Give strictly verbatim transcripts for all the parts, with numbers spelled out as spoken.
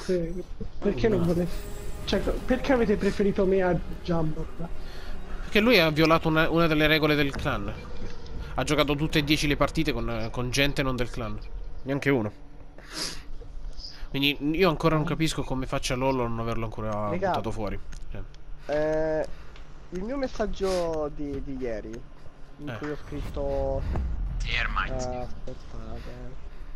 niente. Perché non volete? Cioè, perché avete preferito me a Jumbo? Perché lui ha violato una, una delle regole del clan. Ha giocato tutte e dieci le partite con, con gente non del clan. Neanche uno. Quindi io ancora non capisco come faccia Lollo a non averlo ancora Raga, buttato fuori. Cioè. Eh, il mio messaggio di, di ieri, in Eh. cui ho scritto... Termite. Uh, aspettate.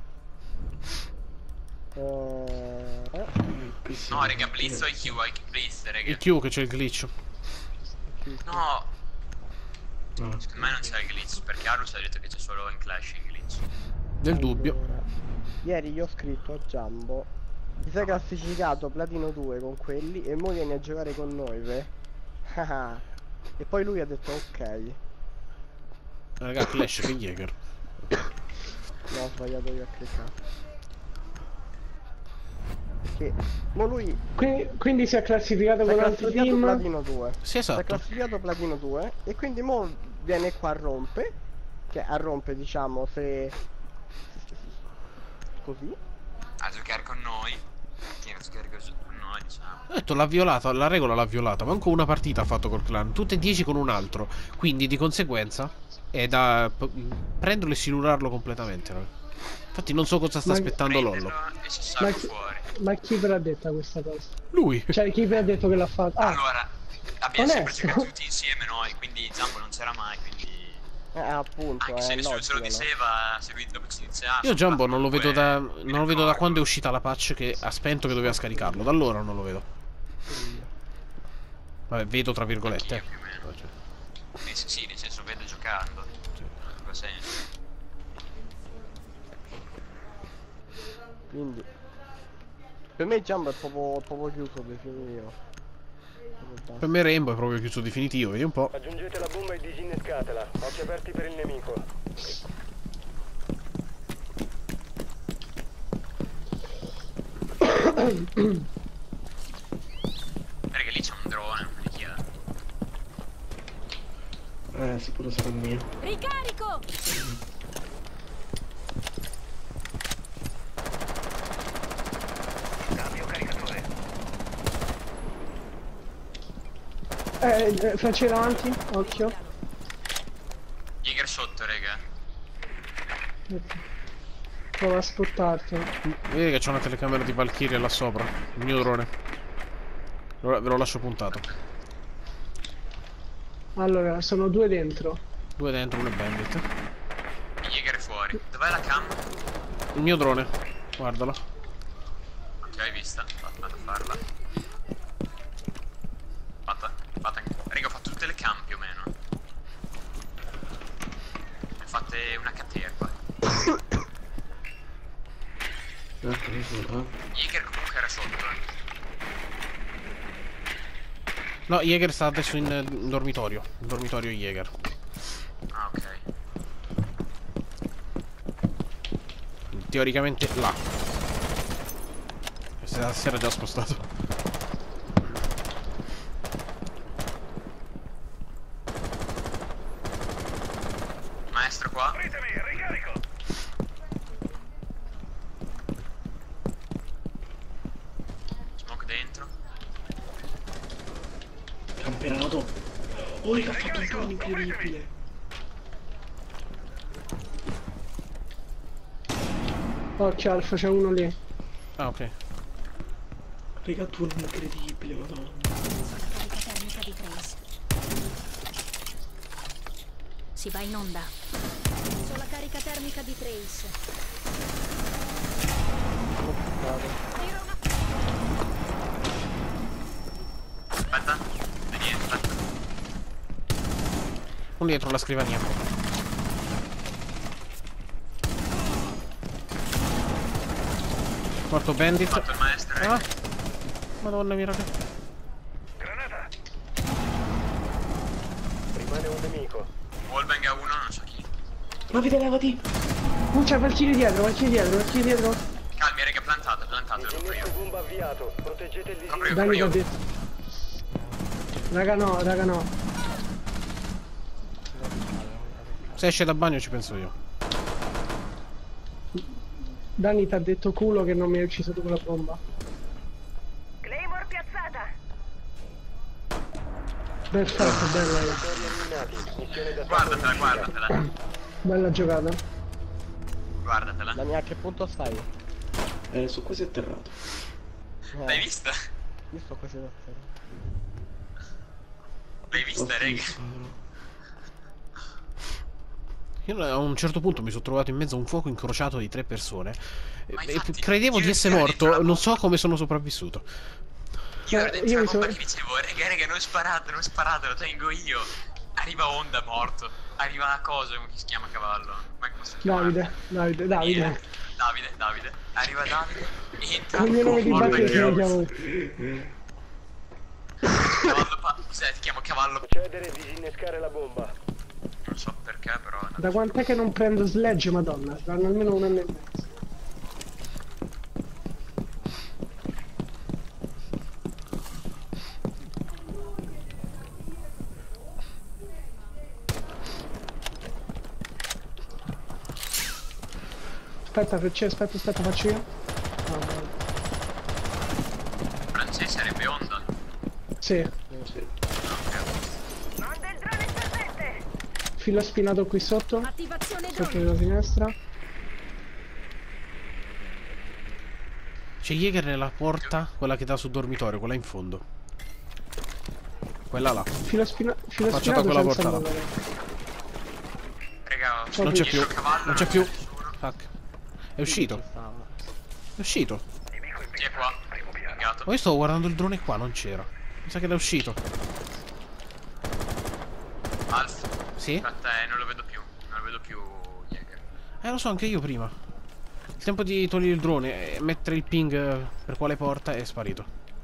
Uh, No, raga, blitz o I Q, I Q, blitz, raga. I Q che c'è il glitch. No. Secondo me non c'è il glitch, perché Arus ha detto che c'è solo in Clash il glitch. Nel dubbio. Allora, ieri io ho scritto a Jumbo: ti sei classificato platino due con quelli e mo vieni a giocare con noi, ve? E poi lui ha detto ok. Raga, Clash che Jäger. No, ho sbagliato io a cliccare. Che mo lui Quindi, quindi si è classificato si è con l'altro classificato team. platino due. Sì, Si è esatto. classificato platino due e quindi mo viene qua a rompe. Che a rompe, diciamo, se... così. A giocare con noi. Viene a giocare con noi, diciamo. Ho detto l'ha violata, la regola l'ha violata. Manco una partita ha fatto col clan. Tutte e dieci con un altro. Quindi di conseguenza è da prenderlo e silurarlo completamente. Raga. Infatti non so cosa sta Ma- aspettando Lollo. E si Ma salva chi, fuori. ma chi ve l'ha detta questa cosa? Lui. Cioè, chi ve l'ha detto che l'ha fatto? Ah, Allora, abbiamo sempre onesto. giocato tutti insieme noi, quindi Jumbo non c'era mai, quindi... Eh, appunto, Anche se è nessuno ce lo logico, no? diceva, se lui dopo ci iniziava... Io Jumbo non lo vedo da. comunque, Non lo vedo da quando è uscita la patch che ha spento che doveva scaricarlo. Da allora non lo vedo. Vabbè, vedo tra virgolette. Anch'io, più o meno. Cioè, Eh, sì, sì, nel senso vedo giocando. In quel senso. Quindi per me Jumbo è proprio, proprio chiuso definitivo. per me Rainbow è proprio chiuso definitivo. Vedi un po'. Aggiungete la bomba e disinnescatela. Occhi aperti per il nemico. Perché lì c'è un drone, quindi chi è? Eh, sicuro sarà mio. Ricarico! Cambio caricatore. Eh, eh, facci davanti, occhio. Jäger sotto, raga. Prova a spottarti. Vedi che c'è una telecamera di Valkyria là sopra. Il mio drone. Allora, ve lo lascio puntato. Allora, sono due dentro. Due dentro, uno è bandit. Jäger è fuori. Dov'è la cam? Il mio drone. Guardalo. Ok, hai vista? Vado a farla. Fatta. Fatta anche. Raga, ho fatto tutte le cam più o meno. Ne ho fatte una caterva. Ecco, eh. Jäger comunque era sotto, eh. No, Jäger sta adesso in, in dormitorio. In dormitorio Jäger. Ah, ok. Teoricamente là. Si era, si era già spostato. Maestro qua. Apritemi, ricarico. Smoke dentro. Campionato. Oh, che ha fatto un turno incredibile. Occhio Alfa, c'è uno lì. Ah, ok. Raga, turno incredibile, madonna. Carica termica di Trace. Si va in onda. Sulla carica termica di Trace. Tiro una... Aspetta. E niente, aspetta. Un dietro la scrivania. Morto bandit. Ho fatto il maestro, raga. Ah. Madonna mia, raga. Granata. Rimane un nemico. Wallbang a uno, non so chi. Levati, levati. Uh, c'è Valkyrie dietro, Valkyrie dietro, Valkyrie dietro. Calmi, raga, plantate, plantate, lo copro Disinnesco io. bomba avviato. Proteggete il Copro io, disinnesco. copro Dani io. l'ha detto. Raga no, raga no. Se esce da bagno ci penso io. Dani ti ha detto culo che non mi hai ucciso tu con la bomba. Perfetto, bella. Missione da Guardatela, guardatela. Bella giocata. Guardatela. Dani, a che punto stai? Eh, sono quasi atterrato. No, L'hai vista? io sto quasi da te. L'hai vista, Ho rega? visto, però. Io a un certo punto mi sono trovato in mezzo a un fuoco incrociato di tre persone. Ma E- infatti, e credevo io di essere ero dentro morto, la non so bomba. come sono sopravvissuto. Io ero Eh, dentro io la mi bomba sono- che dicevo, rega, rega, non sparate, non sparate, lo tengo io. Arriva Onda morto. Arriva cosa, come si chiama cavallo? Come posso chiamare? Davide, Davide, Davide. Davide, Davide. Arriva Davide, entra. Ogni nome di morto battesimo io. lo chiamo. Cavallo pa- cos'è? Ti chiamo cavallo. Procedere e disinnescare la bomba. Non so perché, però. è una- Da quant'è che non prendo sledge, madonna? Saranno almeno un anno e mezzo. Aspetta, Frecce, aspetta, aspetta, faccio io. Ah, no. Francese sarebbe Onda. Sì, Sì. filo spinato qui sotto, Attivazione sotto droni. la finestra. C'è Jäger nella porta, quella che dà sul dormitorio, quella in fondo. Quella là. Filo, spina filo Affacciata a spinato quella senza porta là. muovere. Raga, Non c'è più, dietro cavallo, non c'è più. nessuno. Fuck. È uscito, Stava. è uscito. Chi è qua? Negato. Ma io stavo guardando il drone qua, non c'era. Mi sa che è uscito. Alf. Sì? Aspetta, eh, non lo vedo più. Non lo vedo più, Jäger. Eh, lo so, anche io prima. Il tempo di togliere il drone e mettere il ping eh, per quale porta è sparito.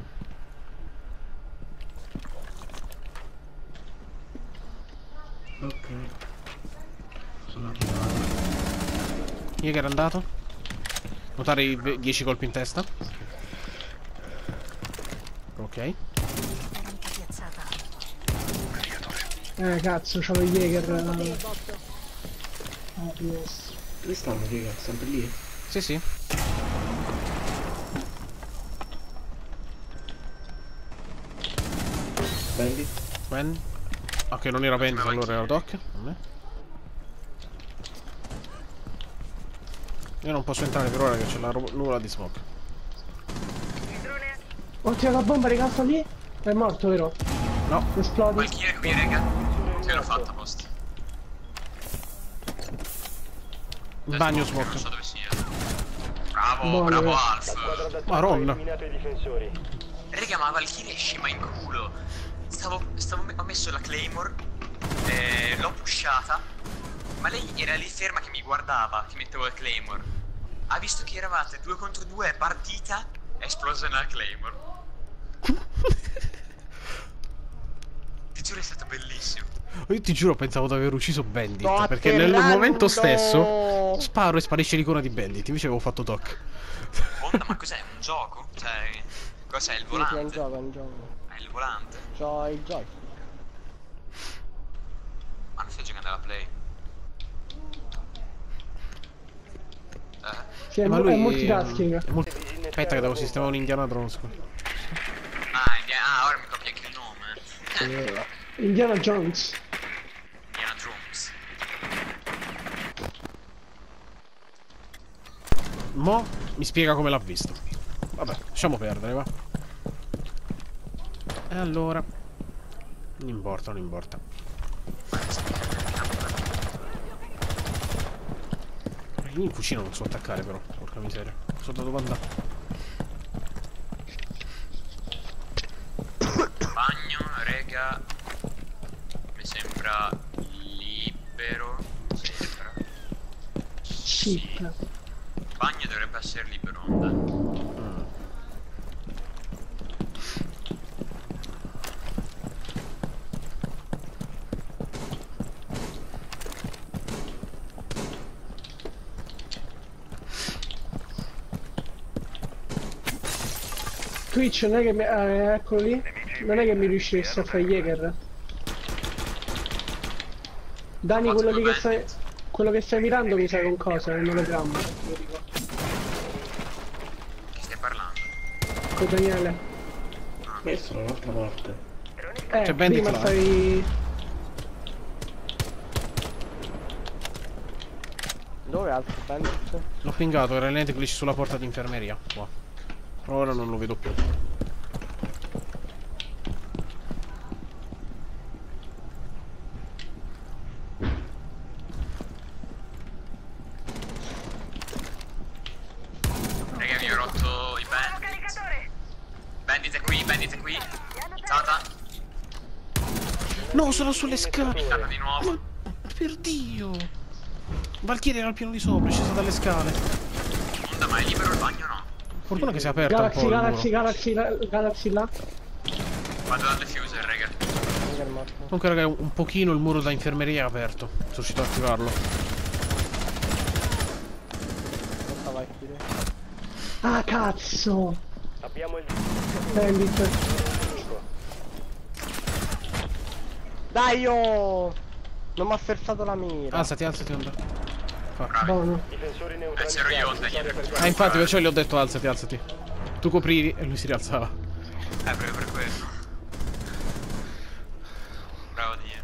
Ok. Sono arrivato. Jäger è andato. Notare i ve- dieci colpi in testa. Ok. Termica piazzata. Eh, cazzo, c'ho lo Jäger. Botto. Ah, finestra. Dove stanno, raga? Sempre lì? Sì, sì. Prendi? Ben. Ok, non era Bandit, allora era Doc. Vabbè. Io non posso entrare per ora che c'è la ro- nuvola di smoke. Ho tirato la bomba, ragazzo, lì. È morto, vero? No. Esplode. Valkyrie qui, raga. Che l'ho fatta post. Il bagno Smoke, smoke. Non so dove sia. Bravo, Buono, bravo eh. Alf. Squadra d'attacco ha Maronna. eliminato i difensori. Raga, ma Valkyrie è scema in culo. Stavo, stavo ho messo la Claymore, eh, l'ho pushata, ma lei era lì ferma che mi guardava, che mettevo la Claymore. Ha visto che eravate due contro due, è partita, è esplosa nella Claymore. Ti giuro, è stato bellissimo. Io ti giuro pensavo di aver ucciso Bandit. Sto Perché nel atterrando! momento stesso sparo e sparisce l'icona di Bandit. Invece avevo fatto Doc. Onda, ma cos'è? Un gioco? Cioè, cos'è? Il Sì, sì, è un volante? gioco, è un gioco. È il volante? C'ho il joystick. Ma non stai giocando alla Play? Eh? Sì, è, Eh, ma mu- lui è multitasking. è multi- Aspetta che devo sistemare un Indiana Jones qua. Ah, India- ah, ora mi copia anche il nome. Indiana Jones. Indiana Jones. Mo mi spiega come l'ha visto. Vabbè, lasciamo perdere, va. E allora. Non importa, non importa. Io in cucina non so attaccare però, porca miseria. So da dove andare. Bagno, rega. Mi sembra libero. Sembra. Shit. Bagno dovrebbe essere libero, onda. Twitch non è che mi... ah, eccolo lì. Non è che mi riuscisse a fare Jäger. Dani, Ho fatto quello lì due che stai... bandit. Quello che stai mirando mi sa con cosa, è un ologramma. lo dico. Chi stai parlando? Con Daniele. Ma io sono un'altra parte. Eh, C'è Bandit prima là. stai... Dove è altro Bandit? L'ho pingato, era lente glitch sulla porta di infermeria. Qua. Però ora non lo vedo più. Raga, vi ho rotto i bandit. Bandit è qui, bandit è qui. Tata. No, sono sulle scale. Tata di nuovo. Per Dio. Valkyrie era al piano di sopra, è scesa dalle scale. Onda, ma è libero il bagno o no? Fortuna che si è aperto Galaxy, un po' il Galaxy, muro. Galaxy, la- Galaxy là. Vado dal diffuser, raga. Mica il morto. Comunque raga, un un pochino il muro da infermeria è aperto. Sono riuscito ad attivarlo. Cosa vai a chiudere? Ah, cazzo! Abbiamo il Bandit. nemico. Dai io! Non mi ha ferzato la mira. Alzati, alzati, onda. Fa. Buono. Difensori Eh, c'ero io, onda, neutralizzati. ieri. Ah, infatti, perciò gli ho detto alzati, alzati. Tu coprivi e lui si rialzava. Eh, proprio per quello. Bravo Dio.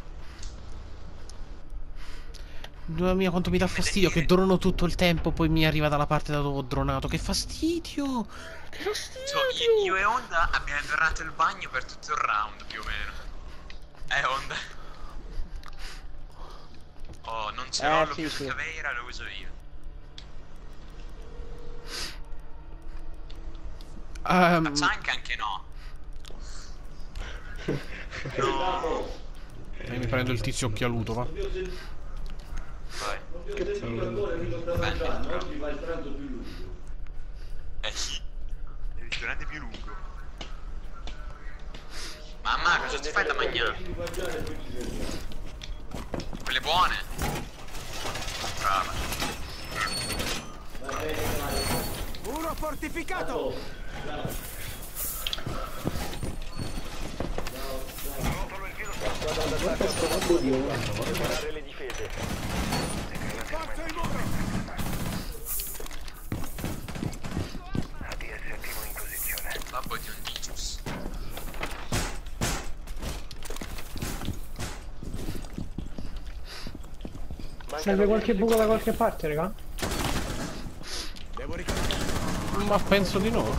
Mamma mia, quanto mi dà fastidio che dronano tutto il tempo, poi mi arriva dalla parte da dove ho dronato. Che fastidio! Che fastidio! So, io, io e Onda abbiamo dorato il bagno per tutto il round, più o meno. Eh, Onda. Oh, non ce l'ho Eh, lo sì, più sì. su Caveira, lo uso io. Ehm, Ma Chunk anche no. No. eh, mi prendo il tizio occhialuto, va. Vai. Eh sì. Il ristorante più lungo. Mamma, cosa ti fai da mangiare? Quelle buone. Brava. Muro fortificato! Preparare le difese. Forza il muro! A D S attivo in posizione. Babbo di un Dicius. Serve qualche buco da qualche parte, raga? Devo ricaricare. Ma penso di no.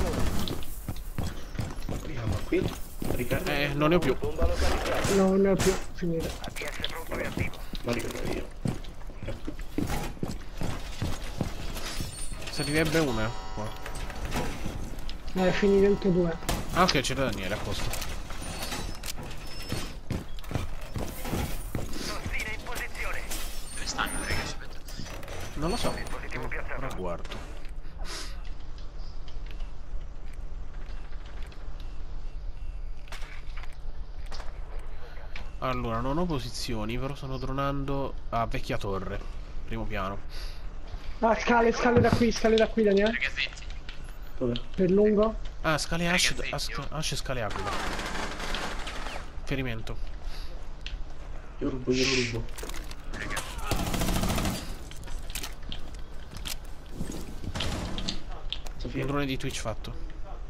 Ma qui? Ricarica. Eh, non ne ho più. Bomba localizzata. No, non ne ho più. Finito. A D S pronto e attivo. Ma ricordo io. Servirebbe una qua. Eh, finito tutte e due. Ah, ok, c'è Daniele a posto. Tossina in posizione. Dove stanno, raga? Aspetta. Non lo so. Dispositivo piazzato. Ora guardo. Allora, non ho posizioni, però sto dronando a Vecchia Torre. Primo piano. Ah, scale, scale da qui, scale da qui, Daniele. Ragazzetti. Dove? Per lungo. Ah, scale Ash, Ragazzi, Ash, io- Ash e scale Aquila. Ferimento. Io rubo, io rubo. Raga. Sofia. Un drone di Twitch fatto.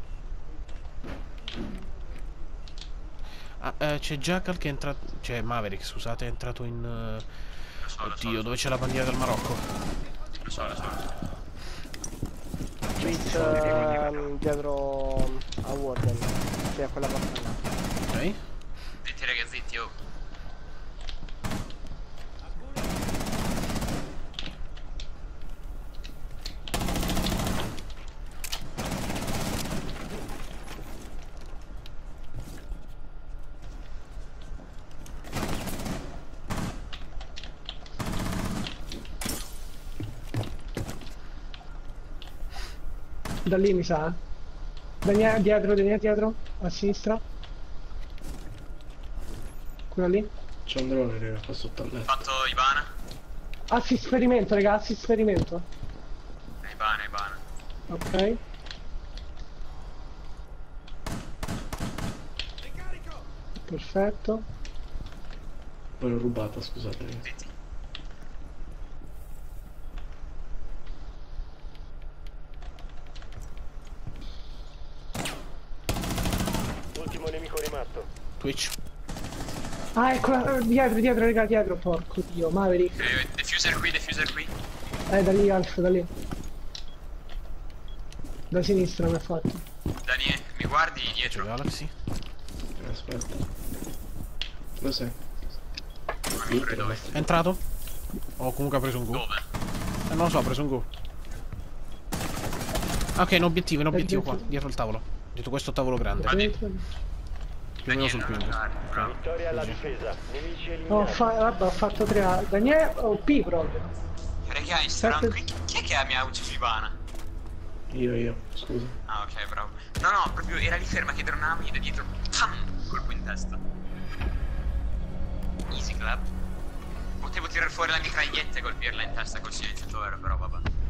Ah, eh, c'è Jackal che è entrato. C'è Maverick, scusate, è entrato in. eh, Lo so, lo so. Oddio, dove c'è la bandiera del Marocco? Lo so, lo so. Twitch ehm, dietro a Warden. Sì, a quella parte là. Ok. Zitti, ragazzetti, oh. Da lì mi sa. Daniele, dietro, Daniele, dietro. A sinistra. Quella lì. C'è un drone, raga, qua sotto al letto. Fatto Ivana. Assist sperimento, ragazzi, sperimento. Eh, Ivana, Ivana. Ok. Perfetto. Poi l'ho rubata, scusate. raga. Zitti. Ultimo nemico rimasto. Twitch. Ah, ecco, dietro, dietro, raga, dietro, porco dio, Maverick. Eh, diffuser qui, diffuser qui. Eh, da lì, Alf, da lì. Da sinistra mi ha fatto. Daniele, mi guardi C'è dietro. Galaxy. Aspetta. Lo sai. Ma mi credo dove? È entrato? O comunque ha preso un go. Dove? Eh, non lo so, ha preso un go. Ok, un obiettivo, un obiettivo qua, dietro il tavolo. Dietro questo tavolo grande. Dentro. Più o meno sul ping. Ok. Vittoria alla difesa. Nemici Ho, eliminati. fa vabbè, ho fatto tre A. Daniele, O P proprio. Raga, Instagram qui. Chi è che mi ha ucciso Ivana? Io, io, scusa. Ah, ok, bravo. No, no, proprio era lì ferma che dronava da dietro. Pam! Colpo in testa. Easy club. Potevo tirare fuori la mitraglietta e colpirla in testa col silenziatore, però vabbè.